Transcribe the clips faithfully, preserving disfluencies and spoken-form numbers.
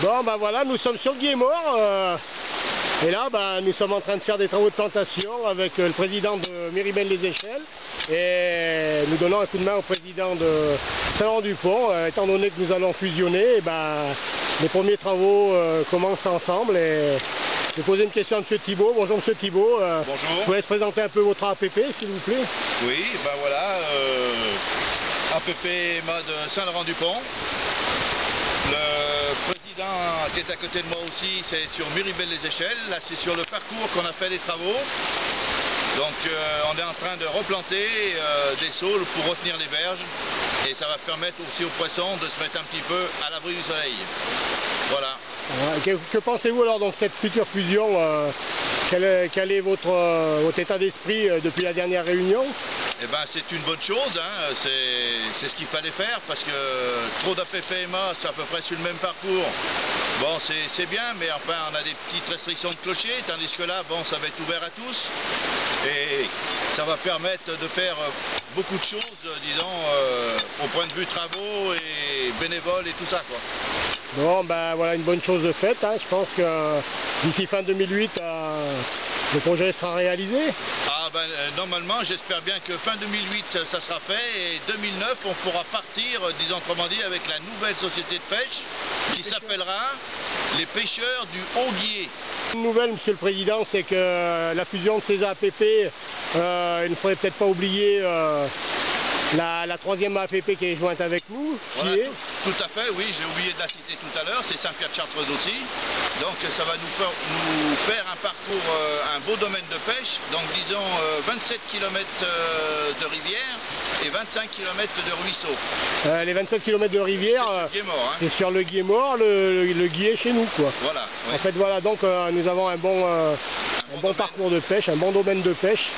Bon ben voilà, nous sommes sur le Guillemort euh, et là ben, nous sommes en train de faire des travaux de plantation avec euh, le président de Miribel-les-Échelles et nous donnons un coup de main au président de Saint-Laurent-du-Pont euh, étant donné que nous allons fusionner, et ben, les premiers travaux euh, commencent ensemble et je vais poser une question à M. Thibault. Bonjour M. Thibault. Euh, Bonjour. Je vous laisse présenter un peu votre A P P s'il vous plaît. Oui, ben voilà, euh, A P P mode Saint-Laurent-du-Pont. Le président qui est à côté de moi aussi, c'est sur Miribel-les-Échelles. Là, c'est sur le parcours qu'on a fait des travaux. Donc, euh, on est en train de replanter euh, des saules pour retenir les berges. Et ça va permettre aussi aux poissons de se mettre un petit peu à l'abri du soleil. Voilà. Que, que pensez-vous alors donc cette future fusion euh, quel, est, quel est votre, euh, votre état d'esprit euh, depuis la dernière réunion? Eh ben, c'est une bonne chose, hein. C'est ce qu'il fallait faire parce que trop d'A P P M A, c'est à peu près sur le même parcours. Bon, c'est bien, mais enfin, on a des petites restrictions de clocher, tandis que là, bon, ça va être ouvert à tous. Et ça va permettre de faire beaucoup de choses, disons, euh, au point de vue travaux et bénévoles et tout ça, quoi. Bon, ben voilà une bonne chose de faite, hein. Je pense que d'ici fin deux mille huit, euh, le projet sera réalisé. Ah ben, euh, normalement, j'espère bien que fin deux mille huit, ça sera fait, et deux mille neuf, on pourra partir, disons autrement dit, avec la nouvelle société de pêche, qui s'appellera les pêcheurs du Haut-Guier. Une nouvelle, Monsieur le Président, c'est que la fusion de ces A P P, euh, il ne faudrait peut-être pas oublier euh, la, la troisième A P P qui est jointe avec nous. Voilà, qui est... tout, tout à fait, oui, j'ai oublié de la citer tout à l'heure, c'est Saint-Pierre-de-Chartreuse aussi. Donc ça va nous faire, nous faire un parcours, euh, un beau domaine de pêche, donc disons euh, vingt-sept kilomètres euh, de rivière et vingt-cinq kilomètres de ruisseau. Euh, les vingt-sept kilomètres de rivière, c'est sur le Guillemort, hein. C'est sur le Guillemort, le, le, le Guillet chez nous, quoi. Voilà. Oui. En fait, voilà, donc euh, nous avons un bon, euh, un un bon, bon parcours de pêche, un bon domaine de pêche.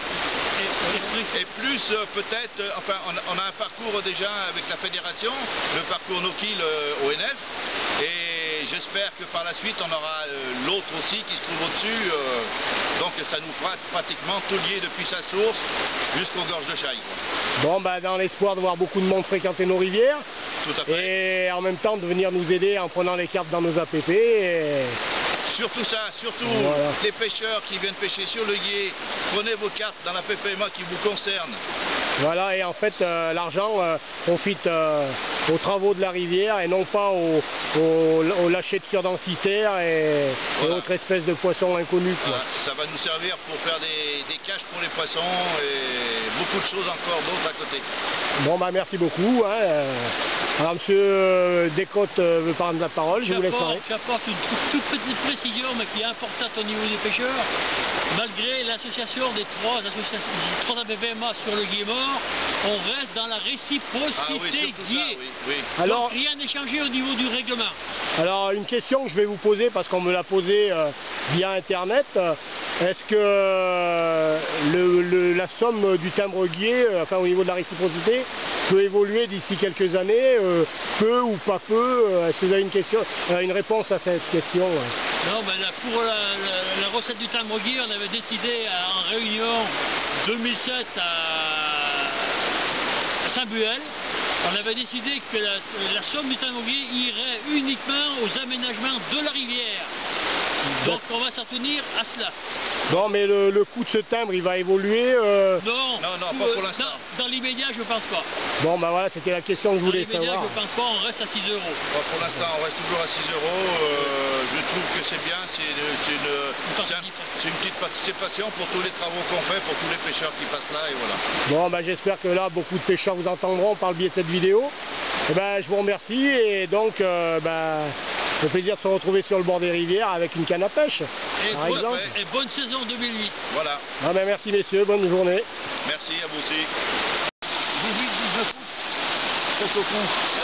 Et plus euh, peut-être, euh, enfin on, on a un parcours déjà avec la fédération, le parcours No-Kill euh, O N F, et j'espère que par la suite on aura euh, l'autre aussi qui se trouve au-dessus, euh, donc ça nous fera pratiquement tout lié depuis sa source jusqu'aux gorges de Chaille. Bon, bah, dans l'espoir de voir beaucoup de monde fréquenter nos rivières, tout à fait. Et en même temps de venir nous aider en prenant les cartes dans nos A P P. Et... Surtout ça, surtout voilà. Les pêcheurs qui viennent pêcher sur le Guillet, prenez vos cartes dans la P P M A qui vous concerne. Voilà, et en fait euh, l'argent euh, profite euh, aux travaux de la rivière et non pas aux, aux, aux lâchers de surdensitaires et, voilà. Et autres espèces de poissons inconnus. Quoi. Voilà. Ça va nous servir pour faire des, des cages pour les poissons et beaucoup de choses encore d'autres à côté. Bon bah merci beaucoup. Hein. Alors monsieur Descotes veut prendre la parole, je vous laisse parler. J'apporte une toute petite précision mais qui est importante au niveau des pêcheurs. Malgré l'association des trois associations, des trois A P P M A sur le Guillemort, on reste dans la réciprocité ah oui, Guillet. Oui, oui. Alors, donc rien n'est changé au niveau du règlement. Alors une question que je vais vous poser parce qu'on me l'a posée euh, via internet. Est-ce que euh, le, le, la somme du timbre Guillet, euh, enfin au niveau de la réciprocité, peut évoluer d'ici quelques années, euh, peu ou pas peu? Est-ce que vous avez une question, euh, une réponse à cette question? Non, ben là, pour la, la, la recette du timbre Guillet, on avait décidé à, en réunion deux mille sept à, à Saint-Buel. On avait décidé que la, la somme du timbre Guillet irait uniquement aux aménagements de la rivière. Donc on va s'en tenir à cela. Bon, mais le, le coût de ce timbre, il va évoluer euh... Non, non, non, pas pour l'instant. Dans, dans l'immédiat, je pense pas. Bon, ben voilà, c'était la question que je voulais savoir. Dans l'immédiat, je pense pas, on reste à six euros. Bon, pour l'instant, on reste toujours à six euros. Euh, je trouve que c'est bien, c'est une, une, une, une petite participation pour tous les travaux qu'on fait, pour tous les pêcheurs qui passent là, et voilà. Bon, ben j'espère que là, beaucoup de pêcheurs vous entendront par le biais de cette vidéo. Et ben, je vous remercie, et donc, euh, ben... le plaisir de se retrouver sur le bord des rivières avec une canne à pêche, et par bonne, exemple. Et bonne saison deux mille huit. Voilà. Ah ben merci messieurs, bonne journée. Merci à vous aussi. dix-huit, dix-neuf août. C'est au con.